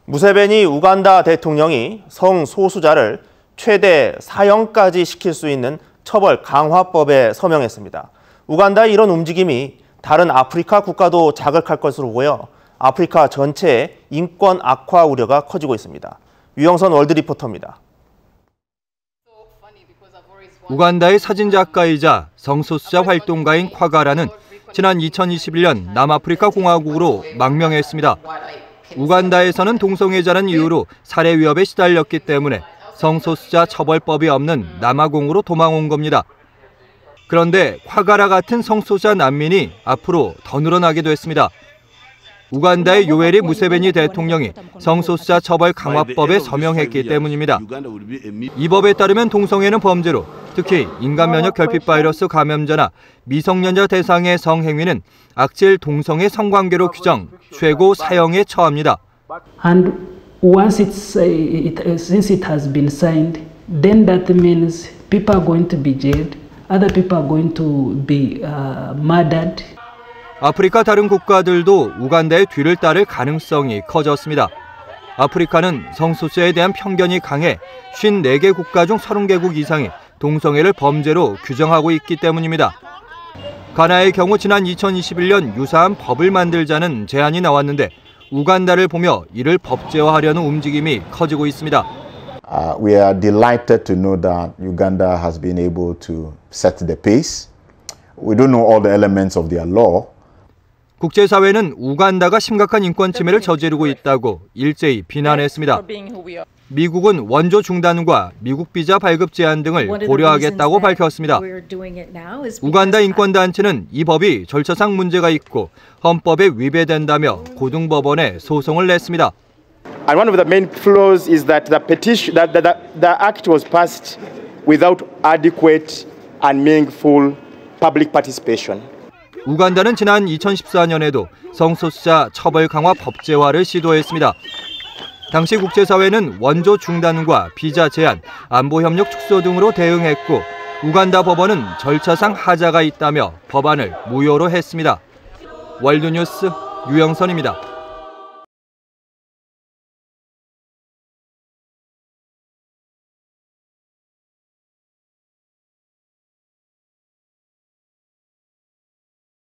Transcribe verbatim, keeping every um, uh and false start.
무세베니 우간다 대통령이 성소수자를 최대 사형까지 시킬 수 있는 처벌 강화법에 서명했습니다. 우간다의 이런 움직임이 다른 아프리카 국가도 자극할 것으로 보여 아프리카 전체의 인권 악화 우려가 커지고 있습니다. 유영선 월드리포터입니다. 우간다의 사진작가이자 성소수자 활동가인 콰가라는 지난 이천이십일 년 남아프리카 공화국으로 망명했습니다. 우간다에서는 동성애자는 이유로 살해 위협에 시달렸기 때문에 성소수자 처벌법이 없는 남아공으로 도망온 겁니다. 그런데 콰가라 같은 성소수자 난민이 앞으로 더 늘어나게 됐습니다. 우간다의 요웨리 무세베니 대통령이 성소수자 처벌 강화법에 서명했기 때문입니다. 이 법에 따르면 동성애는 범죄로, 특히 인간면역 결핍 바이러스 감염자나 미성년자 대상의 성행위는 악질 동성애 성관계로 규정, 최고 사형에 처합니다. And once it's it, since it has been signed, then that means people are going to be jailed, other people are going to be uh, murdered. 아프리카 다른 국가들도 우간다의 뒤를 따를 가능성이 커졌습니다. 아프리카는 성소수자에 대한 편견이 강해 오십사 개 국가 중 서른 개국 이상이 동성애를 범죄로 규정하고 있기 때문입니다. 가나의 경우 지난 이천이십일 년 유사한 법을 만들자는 제안이 나왔는데 우간다를 보며 이를 법제화하려는 움직임이 커지고 있습니다. Uh, we are delighted to know that Uganda has been able to set the pace. We don't know all the elements of their law. 국제사회는 우간다가 심각한 인권 침해를 저지르고 있다고 일제히 비난했습니다. 미국은 원조 중단과 미국 비자 발급 제한 등을 고려하겠다고 밝혔습니다. 우간다 인권단체는 이 법이 절차상 문제가 있고 헌법에 위배된다며 고등법원에 소송을 냈습니다. And one of the main flaws is that the petition, that the, the, the act was passed without adequate and meaningful public participation. 우간다는 지난 이천십사 년에도 성소수자 처벌 강화 법제화를 시도했습니다. 당시 국제사회는 원조 중단과 비자 제한, 안보협력 축소 등으로 대응했고 우간다 법원은 절차상 하자가 있다며 법안을 무효로 했습니다. 월드뉴스 유영선입니다.